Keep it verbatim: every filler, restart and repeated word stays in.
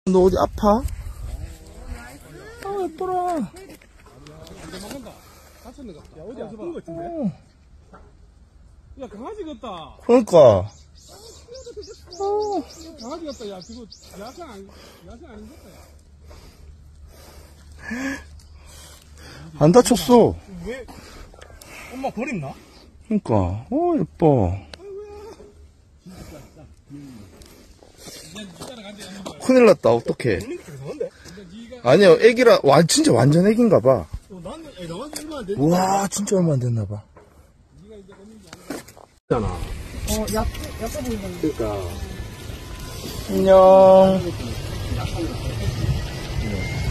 너 어디 아파? 아, 예뻐라. 야, 어디 아픈 거 같은데? 야, 강아지 같다. 그러니까. 강아지 같다. 야, 그거 야생 안, 야생 아닌 것 같다. 야. 안 다쳤어. 왜? 엄마 버렸나? 그러니까. 어, 예뻐. 큰일 났다. 어떡해. 아니요, 애기라, 와, 진짜 완전 애기인가 봐. 와, 진짜 얼마 안 됐나 봐. 잖아. 어, 약, 약해 보이는데. 그러니까. 안녕.